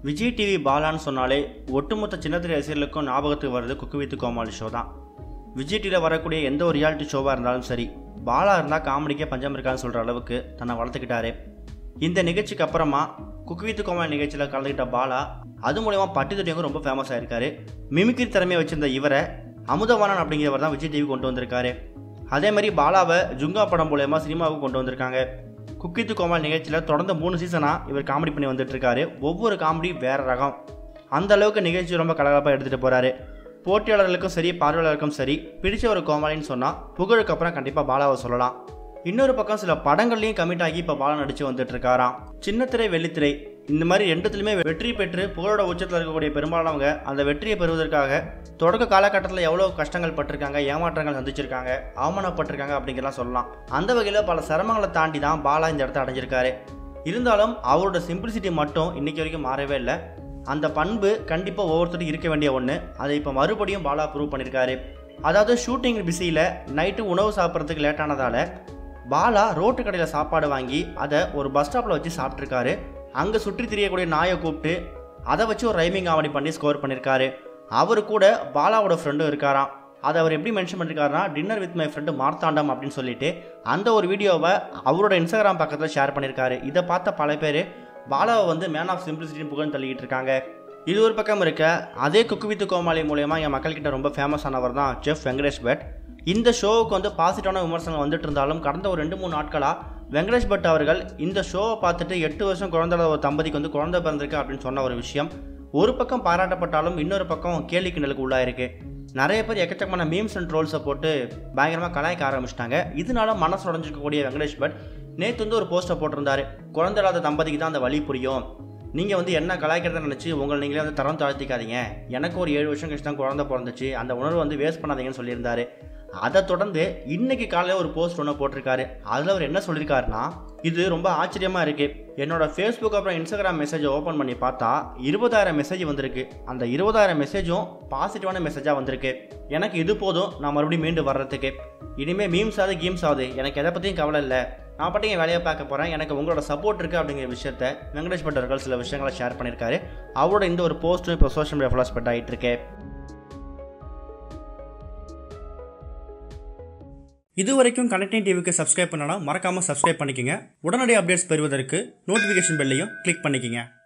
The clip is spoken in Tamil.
Vijay TV Balaன்னு சொன்னாலே ஒட்டுமொத்த சின்னத்திரை ரசிகர்களுக்கும் ஞாபகத்துக்கு வருது குக் வித் கோமாளி ஷோ தான். விஜய் டிவியில் வரக்கூடிய எந்த ஒரு ரியாலிட்டி ஷோவாக இருந்தாலும் சரி, பாலா இருந்தால் காமெடிக்கே பஞ்சம் இருக்கான்னு சொல்கிற அளவுக்கு தன்னை வளர்த்துக்கிட்டாரு. இந்த நிகழ்ச்சிக்கு அப்புறமா குக் வித் கோமாளி நிகழ்ச்சியில் கலந்துக்கிட்ட பாலா அது மூலயமா பட்டி தொட்டியவங்க ரொம்ப ஃபேமஸ் ஆயிருக்காரு. மிமிக்ரி திறமையை வச்சிருந்த இவரை அமுதவாணன் அப்படிங்கிறவர் தான் விஜய் டிவி கொண்டு வந்திருக்காரு. அதே மாதிரி பாலாவை ஜுங்கா படம் மூலயமா சினிமாவுக்கு கொண்டு வந்திருக்காங்க. குக் வித் கோமாளி நிகழ்ச்சியில் தொடர்ந்து 3 சீசனாக இவர் காமெடி பண்ணி வந்துட்டு இருக்காரு. ஒவ்வொரு காமெடி வேற ரகம். அந்த அளவுக்கு நிகழ்ச்சி ரொம்ப கலகலப்பாக எடுத்துகிட்டு போகிறாரு. போட்டியாளர்களுக்கும் சரி, பார்வையாளருக்கும் சரி, பிடிச்ச ஒரு கோமாளின்னு சொன்னால் புகழுக்கு அப்புறம் கண்டிப்பாக பாலாவை சொல்லலாம். இன்னொரு பக்கம் சில படங்கள்லையும் கமிட் ஆகி இப்போ பாலா நடித்து வந்துட்டு இருக்காராம். சின்னத்திரை, வெள்ளித்திரை இந்த மாதிரி ரெண்டுத்துலையுமே வெற்றி பெற்று புகழோட உச்சத்தில் இருக்கக்கூடிய பெரும்பாலானவங்க அந்த வெற்றியை பெறுவதற்காக தொடக்க காலகட்டத்தில் எவ்வளோ கஷ்டங்கள் பட்டிருக்காங்க, ஏமாற்றங்கள் சந்திச்சிருக்காங்க, அவமானப்பட்டிருக்காங்க அப்படிங்கிறலாம் சொல்லலாம். அந்த வகையில் பல சிரமங்களை தாண்டி தான் பாலா இந்த இடத்த அடைஞ்சிருக்காரு. இருந்தாலும் அவரோட சிம்பிளிசிட்டி மட்டும் இன்னைக்கு வரைக்கும் மாறவே இல்லை. அந்த பண்பு கண்டிப்பாக ஒவ்வொருத்தரும் இருக்க வேண்டிய ஒன்று. அதை இப்போ மறுபடியும் பாலா ப்ரூவ் பண்ணியிருக்காரு. அதாவது ஷூட்டிங் பிஸியில் நைட்டு உணவு சாப்பிட்றதுக்கு லேட்டானதால் பாலா ரோட்டு கடையில் சாப்பாடு வாங்கி அதை ஒரு பஸ் ஸ்டாப்பில் வச்சு சாப்பிட்ருக்காரு. அங்கே சுற்றி திரியக்கூடிய நாயை கூப்பிட்டு அதை வச்சு ஒரு ரைமிங் காமெடி பண்ணி ஸ்கோர் பண்ணியிருக்காரு. அவர் கூட பாலாவோட ஃப்ரெண்டும் இருக்காராம். அதை அவர் எப்படி மென்ஷன் பண்ணியிருக்காருனா, dinner with my friend Marthandam அப்படின்னு சொல்லிட்டு அந்த ஒரு வீடியோவை அவரோட இன்ஸ்டாகிராம் பக்கத்தில் ஷேர் பண்ணியிருக்காரு. இதை பார்த்த பல பேர் பாலாவை வந்து மேன் ஆஃப் சிம்பிளிசிட்டின்னு புகழ்ந்து தள்ளிக்கிட்டு இருக்காங்க. இது ஒரு பக்கம் இருக்க, அதே குக் வித் கோமாளி மூலயமா என் மக்கள்கிட்ட ரொம்ப ஃபேமஸ் ஆனவர் தான் செஃப் வெங்கடேஷ் பட். இந்த ஷோவுக்கு வந்து பாசிட்டிவான விமர்சனங்கள் வந்துட்டு இருந்தாலும் கடந்த ஒரு 2-3 நாட்களாக வெங்கடேஷ் பட் அவர்கள் இந்த ஷோவை பார்த்துட்டு 8 வருஷம் குழந்தை ஒரு தம்பதிக்கு வந்து குழந்தை பிறந்திருக்கு அப்படின்னு சொன்ன ஒரு விஷயம் ஒரு பக்கம் பாராட்டப்பட்டாலும் இன்னொரு பக்கம் கேள்வி கிண்டலுக்கு உள்ளாயிருக்கு. நிறைய பேர் எக்கச்சக்கமான மீம்ஸ் அண்ட் ட்ரோல்ஸை போட்டு பயங்கரமாக கலாய்க்க ஆரம்பிச்சிட்டாங்க. இதனால மனசு உடஞ்சிக்கக்கூடிய வெங்கடேஷ் பட் நேற்று வந்து ஒரு போஸ்ட்டை போட்டிருந்தாரு. குழந்தை இல்லாத தம்பதிக்கு தான் அந்த வழி புரியும், நீங்கள் வந்து என்ன கலாய்க்கிறத நினச்சி உங்களை நீங்களே வந்து தரம் தாழ்த்திக்காதீங்க, எனக்கு ஒரு 7 வருஷம் கழிச்சு தான் குழந்தை பிறந்துச்சு, அந்த உணர்வு வந்து வேஸ்ட் பண்ணாதீங்கன்னு சொல்லியிருந்தாரு. அதை தொடர்ந்து இன்னைக்கு காலையில் ஒரு போஸ்ட் ஒன்று போட்டிருக்காரு. அதில் அவர் என்ன சொல்லியிருக்காருன்னா, இது ரொம்ப ஆச்சரியமாக இருக்குது. என்னோட ஃபேஸ்புக் அப்புறம் இன்ஸ்டாகிராம் மெசேஜை ஓப்பன் பண்ணி பார்த்தா 20,000 மெசேஜ் வந்திருக்கு. அந்த 20,000 மெசேஜும் பாசிட்டிவான மெசேஜாக வந்திருக்கு. எனக்கு இது போதும், நான் மறுபடியும் மீண்டு வர்றதுக்கு. இனிமேல் மீம்ஸ் ஆகுது கீம்ஸ் ஆகுது, எனக்கு எதை பற்றியும் கவலை இல்லை, நான் பாட்டுக்கு என் வேலையை பார்க்க போகிறேன், எனக்கு உங்களோட சப்போர்ட் இருக்குது அப்படிங்கிற விஷயத்த வெங்கடேஷ் பட் அவர்கள் சில விஷயங்களை ஷேர் பண்ணியிருக்காரு. அவரோட இந்த ஒரு போஸ்ட்டும் இப்போ சோஷியல் மீடியா ஃபுல்லாக ஸ்ப்ரெட் ஆகிட்டு இருக்கு. இது வரைக்கும் கனெக்டிங் டிவிக்கு சப்ஸ்கிரைப் பண்ணனா மறக்காமல் சப்ஸ்கிரைப் பண்ணிக்கங்க. உடனடி அப்டேட்ஸ் பெறுவதற்கு நோட்டிஃபிகேஷன் பெல்லையும் கிளிக் பண்ணிக்கங்க.